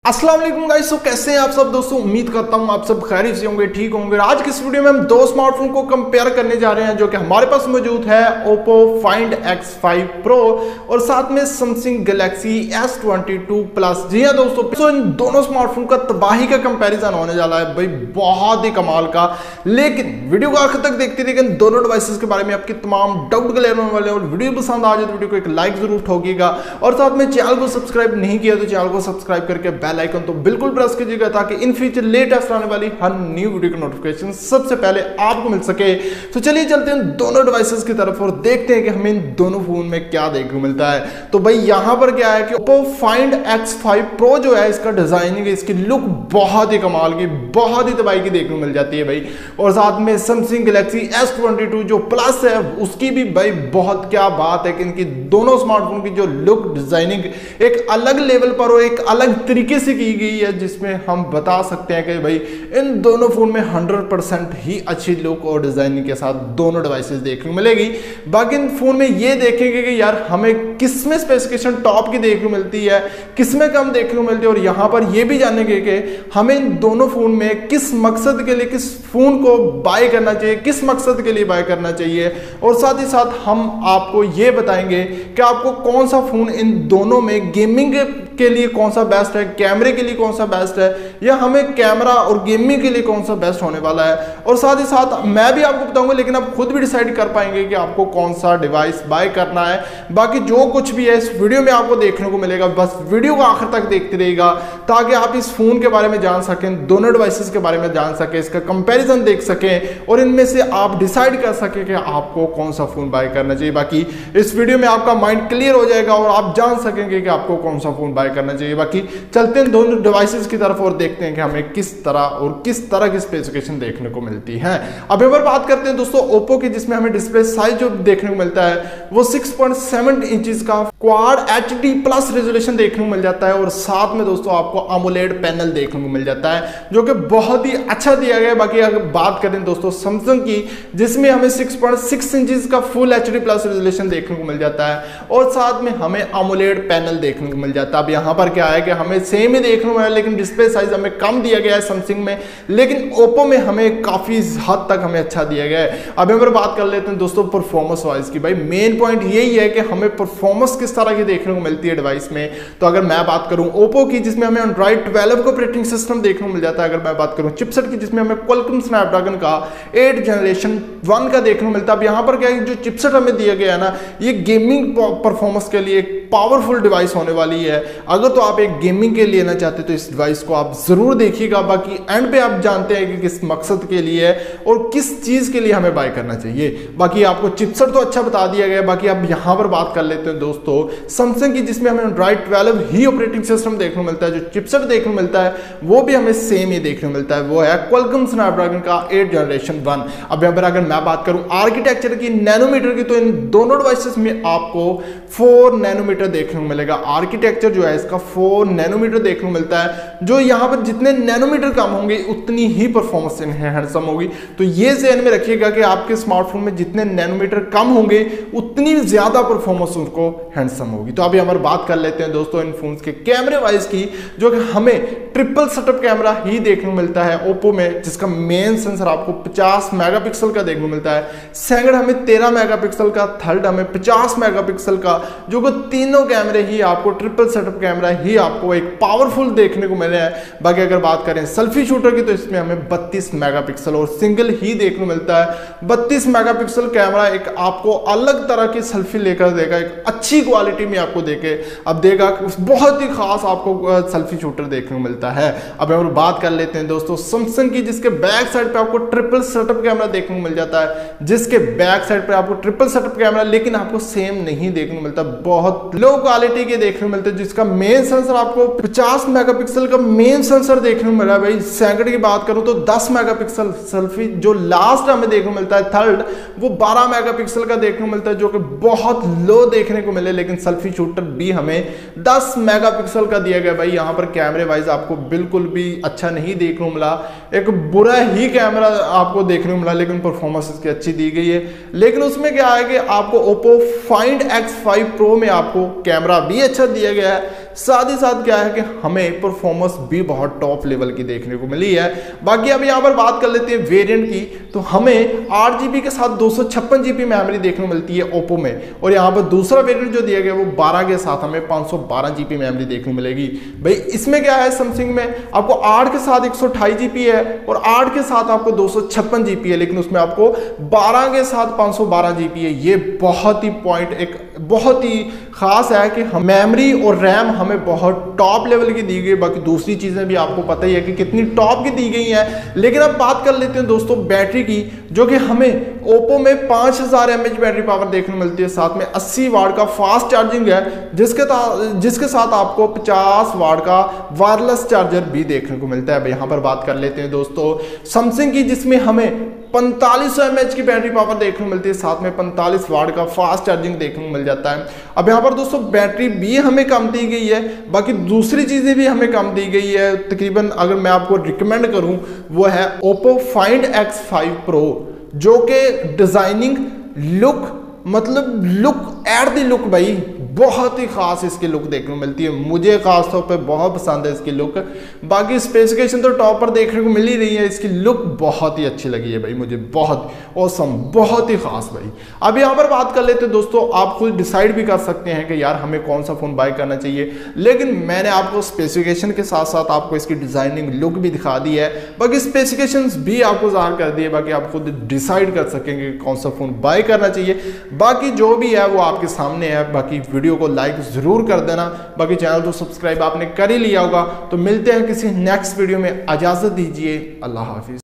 अस्सलाम वालेकुम गाइस। तो कैसे हैं आप सब दोस्तों, उम्मीद करता हूं आप सब खैरियत से होंगे, ठीक होंगे। आज की इस वीडियो में हम दो स्मार्टफोन को कंपेयर करने जा रहे हैं जो कि हमारे पास मौजूद है Oppo Find X5 Pro और साथ में Samsung Galaxy S22 Plus। जी हां दोस्तों, तो इन दोनों स्मार्टफोन का तबाही का कंपैरिजन होने जा रहा है भाई, बहुत ही कमाल का। लेकिन वीडियो को आखिर तक देखते रहिएगा, दोनों डिवाइसेस के बारे में आपके तमाम डाउट क्लियर होने वाले हैं। और वीडियो पसंद आ जाए तो वीडियो को एक लाइक जरूर ठोकिएगा और साथ में चैनल को सब्सक्राइब नहीं किया तो चैनल को सब्सक्राइब करके बेल आइकन तो बिल्कुल प्रेस कीजिएगा ताकि इन फ्यूचर लेटेस्ट आने वाली हर न्यू वीडियो की नोटिफिकेशन सबसे पहले आपको मिल सके। तो चलिए चलते हैं दोनों डिवाइसेस की तरफ और देखते हैं कि हमें इन दोनों फोन में क्या देखने को मिलता है। तो भाई यहां पर क्या है कि Oppo Find X5 Pro जो है, इसका डिजाइनिंग, इसकी लुक बहुत ही कमाल की, बहुत ही तबाही की देखने को मिल जाती है भाई। और साथ में Samsung Galaxy S22 जो प्लस है उसकी भी भाई बहुत क्या बात है कि इनकी दोनों स्मार्टफोन की जो लुक डिजाइनिंग एक अलग लेवल पर और एक अलग तरीके से की गई है, जिसमें हम बता सकते हैं कि भाई इन दोनों फोन में 100% ही अच्छी लुक और डिजाइनिंग के साथ दोनों डिवाइसेस देखने को मिलेगी। बाकी इन फोन में ये देखेंगे कि यार हमें किसमें स्पेसिफिकेशन टॉप की देखने को मिलती है, किसमें कम देखने को मिलती है, और यहां पर ये भी जानेंगे कि हमें इन दोनों फोन में किस मकसद के लिए, किस फोन को बाय करना चाहिए, किस मकसद के लिए बाय करना चाहिए। और साथ ही साथ हम आपको ये बताएंगे कि आपको कौन सा फोन इन दोनों में गेमिंग के लिए कौन सा बेस्ट है, कैमरे के लिए कौन सा बेस्ट है, या हमें कैमरा और गेमिंग के लिए कौन सा बेस्ट होने वाला है। और साथ ही साथ मैं भी आपको बताऊंगा, लेकिन आप खुद भी डिसाइड कर पाएंगे कि आपको कौन सा डिवाइस बाय करना है। बाकी जो कुछ भी है इस वीडियो में आपको देखने को मिलेगा, बस वीडियो को आखिर तक देखते रहिएगा ताकि आप इस फोन के बारे में जान सकें, दोनों डिवाइसेस के बारे में जान सकें, इसका कंपेरिजन देख सकें और इनमें से आप डिसाइड कर सकें कि आपको कौन सा फोन बाय करना चाहिए। बाकी इस वीडियो में आपका माइंड क्लियर हो जाएगा और आप जान सकेंगे कि आपको कौन सा फोन करना चाहिए। बाकी चलते हैं दोनों डिवाइसेस की तरफ और देखते हैं कि हमें किस तरह की स्पेसिफिकेशन देखने को मिलती है। अब एक बार बात करते हैं दोस्तों Oppo की, जिसमें हमें डिस्प्ले साइज जो देखने को मिलता है वो 6.7 इंचेस का क्वाड HD प्लस रेजोल्यूशन देखने को मिल जाता है। और साथ में दोस्तों आपको AMOLED पैनल देखने को मिल जाता है जो कि बहुत ही अच्छा दिया गया है। बाकी अगर बात करें दोस्तों Samsung की, जिसमें हमें 6.6 इंचेस का फुल HD प्लस रेजोल्यूशन देखने को मिल जाता है और साथ में हमें AMOLED पैनल देखने को मिल जाता है। अब यहाँ पर क्या है कि हमें सेम ही देखने को मिला, लेकिन डिस्प्ले साइज हमें कम दिया गया है Samsung में, लेकिन Oppo में हमें काफी हद तक हमें अच्छा दिया गया है। अब अगर बात कर लेते हैं दोस्तों परफॉर्मेंस वाइज की, भाई मेन पॉइंट यही है कि हमें परफॉर्मेंस किस तरह की देखने को मिलती है डिवाइस में। तो अगर मैं बात करूं Oppo की, जिसमें हमें Android 12 का ऑपरेटिंग सिस्टम देखने को मिल जाता है। अगर मैं बात करूं चिपसेट की, जिसमें हमें Qualcomm Snapdragon का 8 जनरेशन 1 का देखने को मिलता है। अब यहाँ पर क्या है, जो चिपसेट हमें दिया गया है ना, ये गेमिंग परफॉर्मेंस के लिए एक पावरफुल डिवाइस होने वाली है। अगर तो आप एक गेमिंग के लिए लेना चाहते तो इस डिवाइस को आप जरूर देखिएगा। बाकी एंड पे आप जानते हैं कि किस मकसद के लिए है और किस चीज के लिए हमें बाय करना चाहिए। बाकी आपको चिपसेट तो अच्छा बता दिया गया है। बाकी अब यहां पर बात कर लेते हैं दोस्तों Samsung की, जिसमें हमें Android 12 ही ऑपरेटिंग सिस्टम देखने को मिलता है। जो चिपसेट देखने को मिलता है वो भी हमें सेम ही देखने को मिलता है, वो है Qualcomm Snapdragon का 8 जनरेशन 1। अब यहाँ पर अगर मैं बात करूं आर्किटेक्चर की, नैनोमीटर की, तो इन दोनों डिवाइसेस में आपको 4 नैनोमीटर देखने को मिलेगा। आर्किटेक्चर जो है इसका 4 नैनोमीटर देखने को मिलता है, जो यहां पर जितने नैनोमीटर कम होंगे उतनी ही परफॉर्मेंस हैंडसम होगी। तो ये ध्यान में रखिएगा कि आपके स्मार्टफोन में जितने नैनोमीटर कम होंगे उतनी ज्यादा परफॉर्मेंस उनको हैंडसम होगी। तो अभी हम बात कर लेते हैं दोस्तों इन फोन्स के कैमरे वाइज की, जो कि हमें ट्रिपल सेटअप कैमरा ही देखने को मिलता है Oppo में, जिसका मेन सेंसर आपको 50 मेगापिक्सल का देखने को मिलता है। सेकंड हमें 13 मेगापिक्सल का, थर्ड हमें 50 मेगापिक्सल का, जो कि तीनों कैमरे ही आपको ट्रिपल सेटअप कैमरा ही आपको एक पावरफुल देखने को मिले हैं। बाकी अगर बात करें सेल्फी शूटर की, तो इसमें हमें 32 मेगापिक्सल और सिंगल ही देखने को मिलता है। 32 मेगापिक्सल कैमरा एक आपको अलग तरह की सेल्फी लेकर देगा, एक अच्छी क्वालिटी में आपको देगा बहुत ही खास आपको सेल्फी शूटर देखने को मिलता है। अब हम बात कर लेते हैं दोस्तों Samsung की, जिसके बैक साइड पे आपको ट्रिपल सेटअप कैमरा देखने को मिल जाता है, जिसके बैक साइड पे आपको ट्रिपल सेटअप कैमरा लेकिन आपको सेम नहीं देखने को मिलता, बहुत लो क्वालिटी के देखने को मिलते हैं। जिसका मेन सेंसर आपको 50 मेगापिक्सल का मेन सेंसर देखने को मिल रहा है भाई। सेकंड की बात करूं तो 10 मेगापिक्सल सेल्फी जो लास्ट हमें देखने को मिलता है, थर्ड वो 12 मेगापिक्सल का देखने को मिलता है, जो कि बहुत लो देखने को मिले। लेकिन सेल्फी शूटर भी हमें 10 मेगापिक्सल का दिया गया भाई। यहां पर कैमरे वाइज आपको बिल्कुल भी अच्छा नहीं देखने को मिला, एक बुरा ही कैमरा आपको देखने को मिला, लेकिन परफॉर्मेंस इसकी अच्छी दी गई है। लेकिन उसमें क्या है कि आपको Oppo Find X5 Pro में आपको कैमरा भी अच्छा दिया गया है, साथ ही साथ क्या है कि हमें परफॉर्मेंस भी बहुत टॉप लेवल की देखने को मिली है। बाकी अब यहाँ पर बात कर लेते हैं वेरिएंट की, तो हमें 8 GB के साथ 256 GB मेमोरी देखने को मिलती है ओप्पो में, और यहाँ पर दूसरा वेरिएंट जो दिया गया वो 12 के साथ हमें 512 GB मेमोरी देखने को मिलेगी। भाई इसमें क्या है, सैमसंग में आपको 8 के साथ 128 GB है और 8 के साथ आपको 256 GB है, लेकिन उसमें आपको 12 के साथ 512 GB है। ये बहुत ही पॉइंट एक बहुत ही खास है कि मेमोरी और रैम हमें बहुत टॉप लेवल की दी गई। बाकी दूसरी चीजें भी आपको पता ही है कि कितनी टॉप की दी गई हैं। लेकिन अब बात कर लेते हैं दोस्तों बैटरी की, जो कि हमें ओप्पो में 5000 mAh बैटरी पावर देखने को मिलती है, साथ में 80 वाट का फास्ट चार्जिंग है, जिसके साथ आपको 50 वाट का वायरलेस चार्जर भी देखने को मिलता है। अब यहाँ पर बात कर लेते हैं दोस्तों सैमसंग की, जिसमें हमें 4500 mAh की बैटरी पावर देखने को मिलती है, साथ में 45 वाट का फास्ट चार्जिंग देखने को मिल जाता है। अब यहाँ पर दोस्तों बैटरी भी हमें कम दी गई है, बाकी दूसरी चीजें भी हमें कम दी गई है। तकरीबन अगर मैं आपको रिकमेंड करूं वो है ओप्पो फाइंड X5 Pro, जो कि डिजाइनिंग लुक मतलब लुक एट द लुक भाई बहुत ही खास इसकी लुक देखने को मिलती है। मुझे खास तौर पे बहुत पसंद है इसकी लुक। बाकी स्पेसिफिकेशन तो टॉप पर देखने को मिल ही रही है, इसकी लुक बहुत ही अच्छी लगी है भाई मुझे, बहुत ऑसम, बहुत ही खास भाई। अब यहाँ पर बात कर लेते हैं दोस्तों, आप खुद डिसाइड भी कर सकते हैं कि यार हमें कौन सा फोन बाय करना चाहिए, लेकिन मैंने आपको स्पेसिफिकेशन के साथ साथ आपको इसकी डिजाइनिंग लुक भी दिखा दी है, बाकी स्पेसिफिकेशन भी आपको जाहिर कर दिए, बाकी आप खुद डिसाइड कर सकेंगे कौन सा फोन बाय करना चाहिए। बाकी जो भी है वो आपके सामने है। बाकी वीडियो को लाइक जरूर कर देना, बाकी चैनल को सब्सक्राइब आपने कर ही लिया होगा। तो मिलते हैं किसी नेक्स्ट वीडियो में, इजाजत दीजिए, अल्लाह हाफिज।